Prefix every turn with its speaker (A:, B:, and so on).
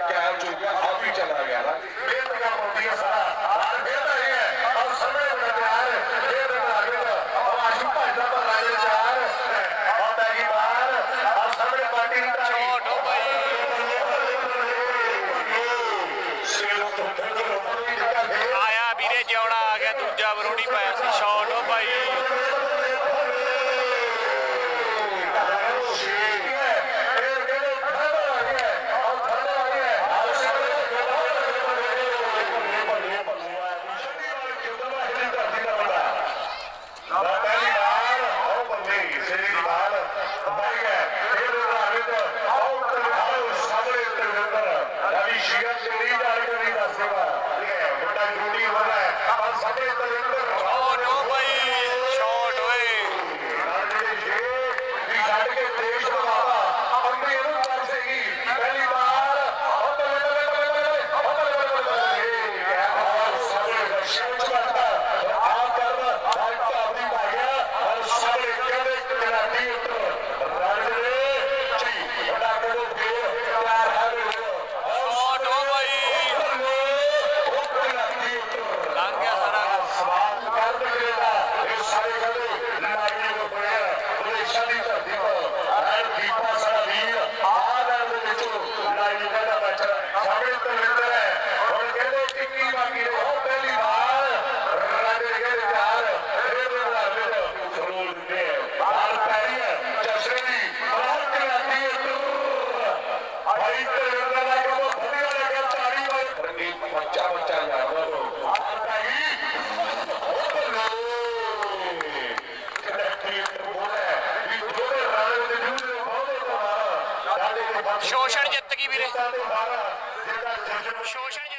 A: cam चुका आप भी चला गया ना मेहनत का मोदी सारा और फिर तो ये है और समय बड़ा तैयार फिर आगे और आशिक भाईदा पर राजे चार और बैगी बार और समय पार्टी
B: शॉट हो भाई आया वीरे जिउणा आ गया दूजा बरोड़ी पाया सी शॉट हो भाई शोषण जित गई वीरे शोषण